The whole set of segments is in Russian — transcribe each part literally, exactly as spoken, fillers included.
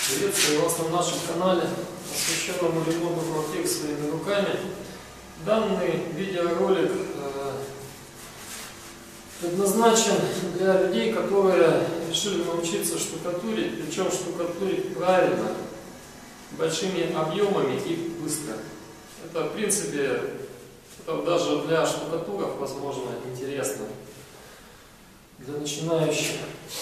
Приветствую вас на нашем канале, посвященном ремонту квартир своими руками. Данный видеоролик э, предназначен для людей, которые решили научиться штукатурить, причем штукатурить правильно, большими объемами и быстро. Это, в принципе, это даже для штукатуров, возможно, интересно для начинающих.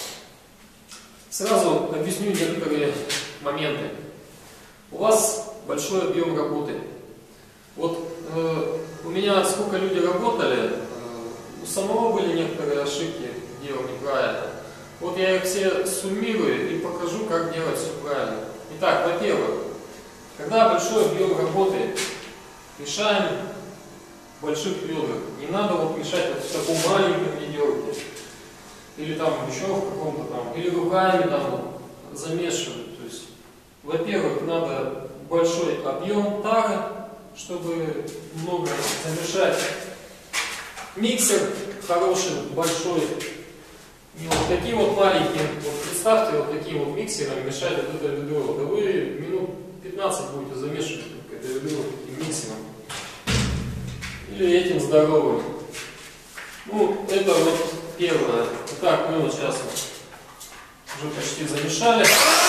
Сразу объясню некоторые моменты. У вас большой объем работы. Вот э, у меня сколько люди работали, э, у самого были некоторые ошибки, делал неправильно. Вот я их все суммирую и покажу, как делать все правильно. Итак, во-первых, когда большой объем работы, мешаем в больших ведрах. Не надо вот мешать вот в таком маленьком ведерке. Или там еще в каком-то там, или руками там замешивать. То есть, во-первых, надо большой объем тары, чтобы много замешать. Миксер хороший, большой. И вот такие вот маленькие, вот представьте, вот таким вот миксером мешать вот это ведро. Да вы минут пятнадцать будете замешивать это ведро таким миксером. Или этим здоровым. Ну, это вот первое. Итак, мы вот сейчас уже почти замешали.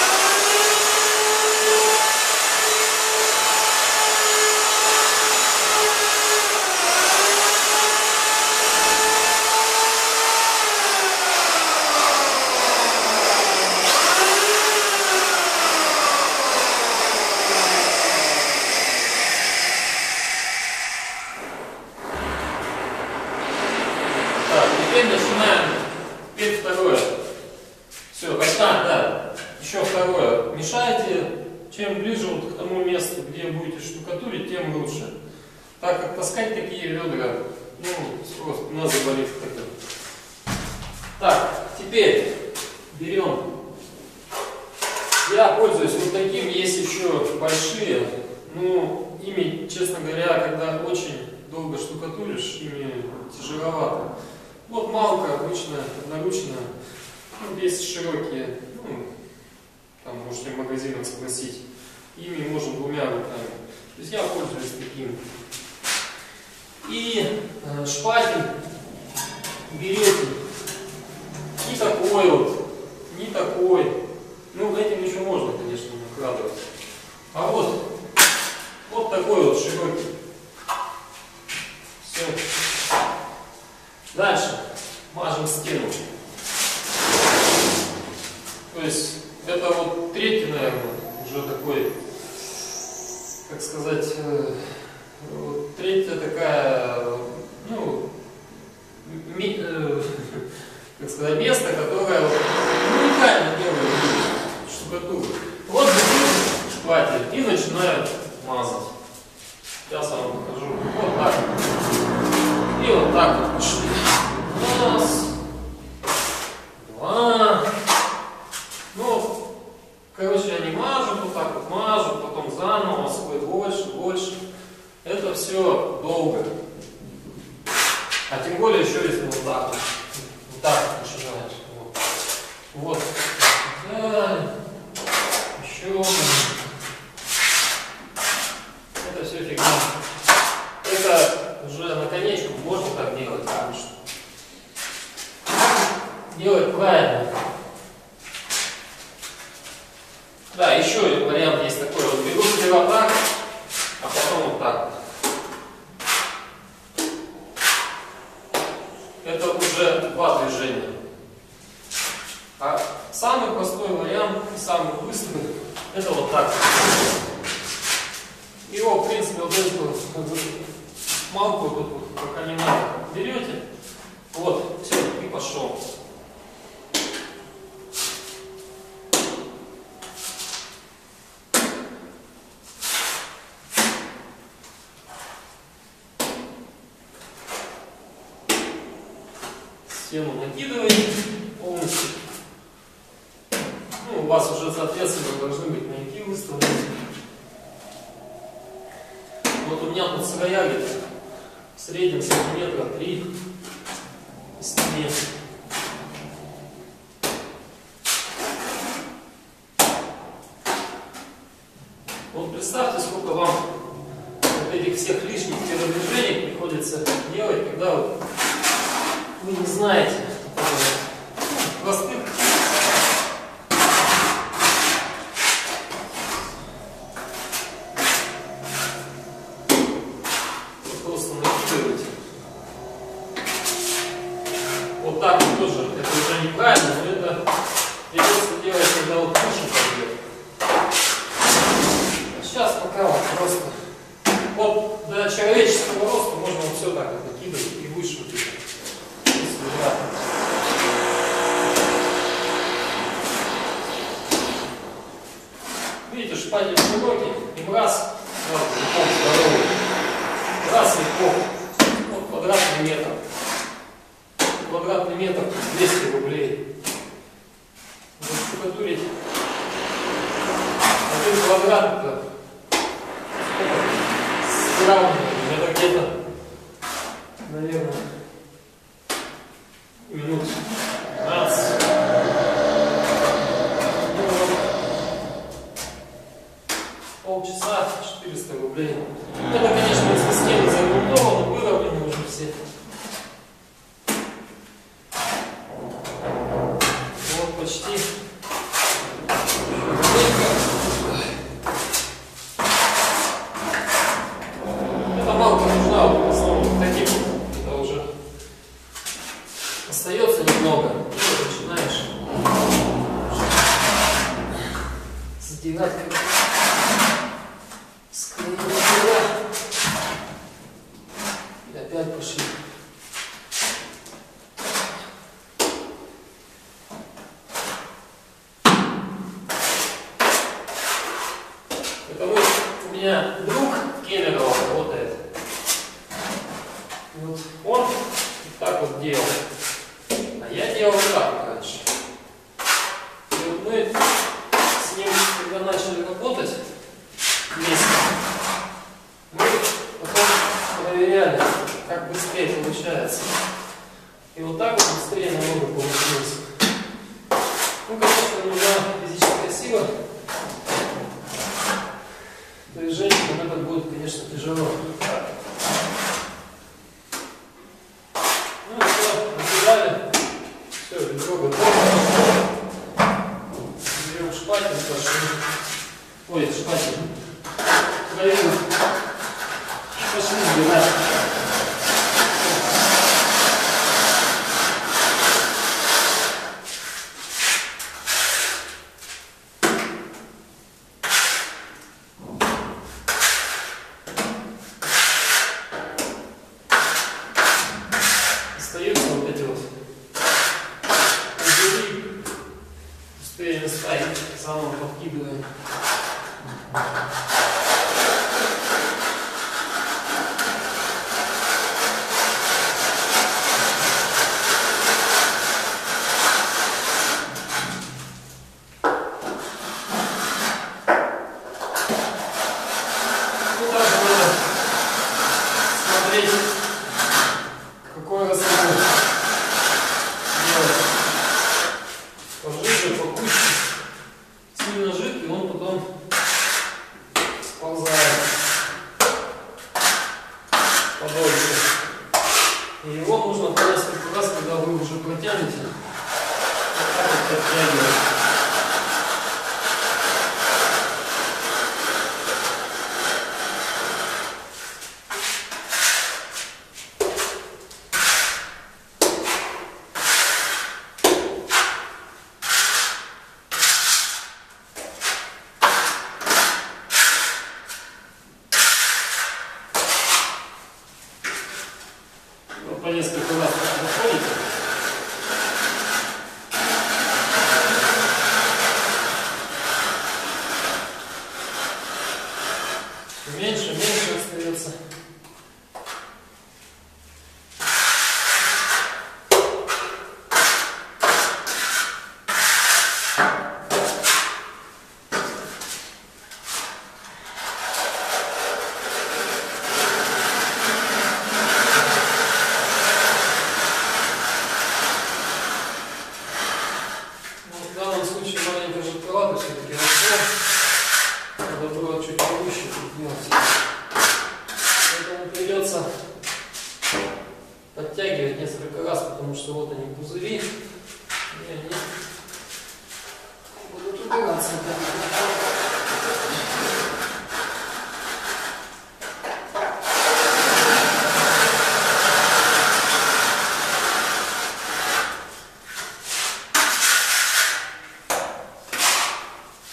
Теперь начинаем. Теперь второе. Все, а, да. Еще второе. Мешайте. Чем ближе вот к тому месту, где будете штукатурить, тем лучше. Так как таскать такие ведра, ну, просто у нас заболит тогда. Так, теперь берем. Я пользуюсь вот таким, есть еще большие. Ну, ими, честно говоря, когда очень долго штукатуришь, ими тяжеловато. Вот малка обычная, одноручная, ну, есть широкие, ну, там можете в магазинах спросить, ими можно двумя руками. То есть я пользуюсь таким. И э, шпатель берете не такой вот, не такой, ну этим еще можно, конечно, накладывать. А вот, вот такой вот широкий. Все. Дальше мажем стену. То есть это вот третий, наверное, уже такой, как сказать, вот третья такая, ну, ми, э, как сказать, место, которое вот, уникально делает штукатуру. Вот беру шпатель и начинаю мазать. Сейчас я вам покажу. Вот так. И вот так вот пошли. Раз, два. Ну, короче, они мажут, вот так вот мажут, потом заново, свой больше, больше. Это все долго. А тем более еще если вот так вот. Вот так вот начинаешь. Вот. Вот. Далее. Еще. Это все фигня. Это уже наконечку можно так делать, конечно. Делать правильно. Да, еще один вариант есть такой. Вот беру сперва так, а потом вот так. Это уже два движения. А самый простой вариант и самый быстрый это вот так. Его, в принципе, вот эту малку тут вот, пока не надо, берете. Вот, все, и пошел. Стену накидываете полностью. Ну, у вас уже, соответственно, должны быть маяки выставлены. Вот у меня тут своя где-то в среднем сантиметра три в стене. Вот представьте, сколько вам вот этих всех лишних телодвижений приходится делать, когда вот вы не знаете простых. Просто медитируйте. Вот так вот тоже, это уже неправильно, но это придется делать, когда вот выше пойдет. А сейчас пока вот просто вот до человеческого роста можно вот все так вот накидывать и выше вот это. Видите, шпатель широкий, им раз, сразу легко, здоровый, раз легко, вот квадратный метр. Квадратный метр двести рублей. Штукатурить один квадрат это с граммами, это где-то, наверное, минут пятнадцать. Полчаса четыреста рублей. Это, конечно, если схема заремонтована, выровнены уже все. Вот почти. Эта балка нужна в основном таким. Это уже остается немного. И начинаешь задевать как склеивать. И опять пошли. Это вот у меня друг Кемерово работает. Вот он вот так вот делал. А я делал так раньше. И вот мы с ним, когда начали работать вместе, мы потом проверяли, как быстрее получается. И вот так вот быстрее намного получилось. Ну, конечно, нужна физическая сила. Движение, но это будет, конечно, тяжело. Ну все, разбирали. Все, ведро готово. Берем шпатель, пошли. Ой, шпатель. Проверим. Пошли сбирать. Остаются вот эти вот узелы, успеем оставить, самым подкидываем. Ну также надо смотреть, какой рассадок делать. Пожиже, покуще. Сильно жидкий, он потом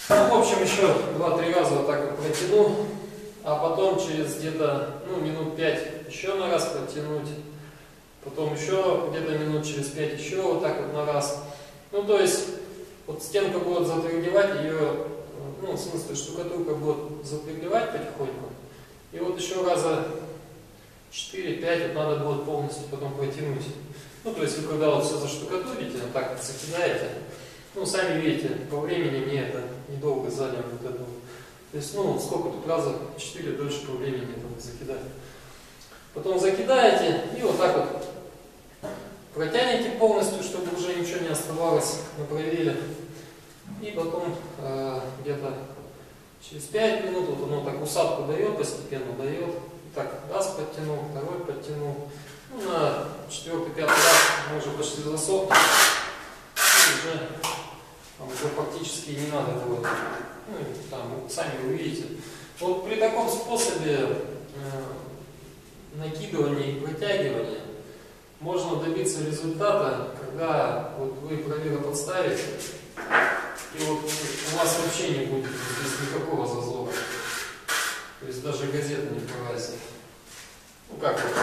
Ну, в общем, еще два-три раза вот так вот протяну, а потом через где-то ну, минут пять еще на раз протянуть, потом еще где-то минут через пять еще вот так вот на раз. Ну, то есть, вот стенка будет затвердевать, ее, ну, в смысле, штукатурка будет затвердевать потихоньку, и вот еще раза четыре-пять вот надо будет полностью потом протянуть. Ну, то есть, вы когда вот все заштукатурите, вот так вот закидаете, ну, сами видите, по времени мне это недолго заняло вот это. То есть, ну, сколько тут раза четыре дольше по времени это закидать. Потом закидаете и вот так вот протянете полностью, чтобы уже ничего не оставалось на провеле. И потом э, где-то через пять минут вот оно так усадку дает, постепенно дает. Так, раз подтянул, второй подтянул. Ну, на четвертый, пятый раз мы уже почти засохли. И уже, там, уже фактически не надо будет. Ну, там, сами увидите. Вот при таком способе э, накидывания и протягивания можно добиться результата, когда вот вы провело подставите, и вот у вас вообще не будет здесь никакого зазора. То есть даже газета не пролазит. Ну как вот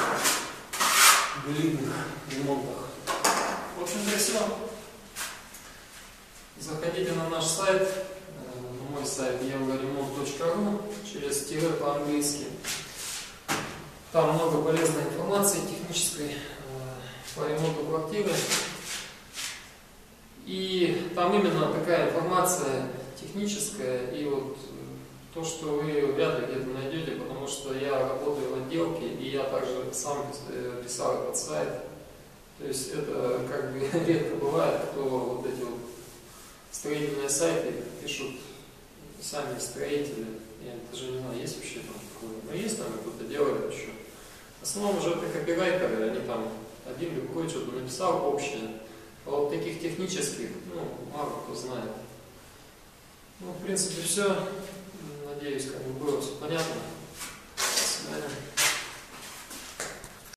в длинных ремонтах. В общем, все. Заходите на наш сайт, на мой сайт евроремонт точка ру, через тире по-английски. Там много полезной информации технической по ремонту квартиры. И там именно такая информация техническая, и вот то, что вы вряд ли где-то найдете, потому что я работаю в отделке, и я также сам писал этот сайт. То есть это как бы редко бывает, кто вот эти вот строительные сайты пишут сами строители. Я даже не знаю, есть вообще там такое. Но есть там, кто-то делает еще. В основном уже это копирайтеры, они там один другой что-то написал общее. А вот таких технических, ну, мало кто знает. Ну, в принципе, все. Надеюсь, как бы было все понятно.